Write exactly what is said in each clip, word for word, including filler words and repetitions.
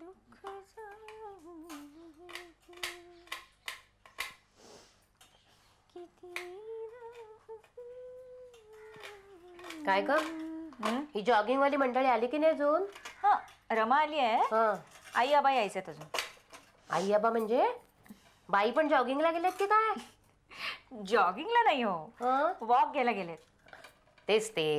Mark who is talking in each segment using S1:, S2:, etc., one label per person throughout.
S1: काय ग ही जॉगिंग वाली मंडळी आली की नाही अजून?
S2: हा रमा आली आहे. आई आबा यायचेत अजून.
S1: आई आबा म्हणजे बाई पण जॉगिंगला गेलेत की काय?
S2: जॉगिंगला नाही हो, वॉक घ्यायला गेलेत.
S1: तेच ते.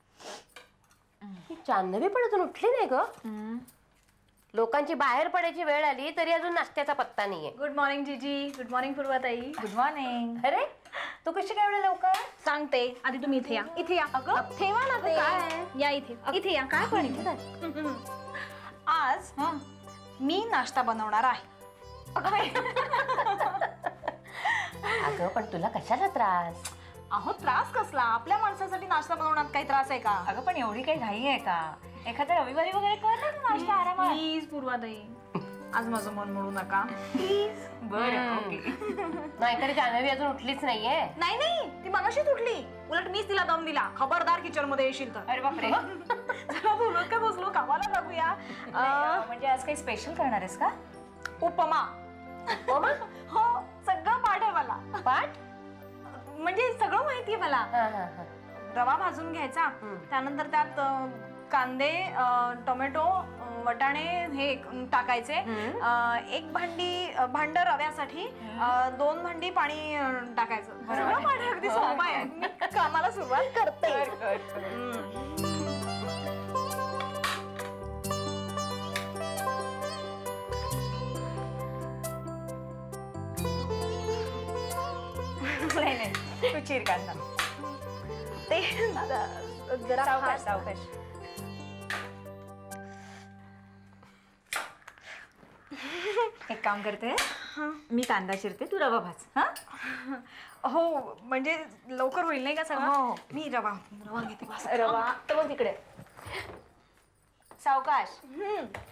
S1: जान्हवी पण अजून उठली नाही ग. लोकांची बाहेर पडायची वेळ आली तरी अजून नाश्त्याचा पत्ता नाहीये.
S3: गुड मॉर्निंग जीजी. गुड मॉर्निंग पूर्वाताई.
S2: Good morning.
S1: अरे तू कशी काय एवढं लवकर?
S3: सांगते आधी तुम्ही इथे या. इथे या. अगं ठेवा ना ते. काय या इथे. इथे या. काय पण इथे आज मी नाश्ता बनवणार आहे.
S1: अगं पण तुला कशाला त्रास?
S3: अहो त्रास कसला? आपल्या माणसासाठी नाश्ता बनवण्यात काही त्रास आहे का?
S2: अगं पण एवढी काही घाई आहे का? एखाद्या रविवारी वगैरे करतात ना नाश्ता आरामात.
S3: प्लीज पूर्वाताई आज माझं मन मोडू नका प्लीज.
S2: बरं ओके.
S1: नाहीतरी जान्हवी अजून उठलीच नाहीये.
S3: नाही नाही ती मगाशीच उठली. उलट मीच तिला दम दिला. खबरदार किचन मध्ये येशील तर.
S2: अरे बापरे.
S3: चला बोलत का बसलो कामाला लागूया.
S2: म्हणजे आज काही स्पेशल करणार आहेस का?
S3: उपमा.
S1: उपमा?
S3: हो सगळं पाठ आहे मला.
S1: पाठ
S3: म्हणजे सगळं माहितीये मला. रवा भाजून घ्यायचा, त्यानंतर त्यात कांदे, टोमॅटो, वटाणे हे टाकायचे. एक भांडी भांड रव्यासाठी, दोन भांडी पाणी टाकायचं. सगळं पाठ अगदी सोपं आहे. मी कामाला सुरुवात करते.
S2: नाही नाही तू चीर कांदा.
S3: ते जरा
S2: सावकाश सावकाश. एक काम करते मी कांदा चिरते तू रवा भाज. हा
S3: हो म्हणजे लवकर होईल नाही का सगळं. मी रवा रवा घेते.
S2: रवा तर मग तिकडे सावकाश.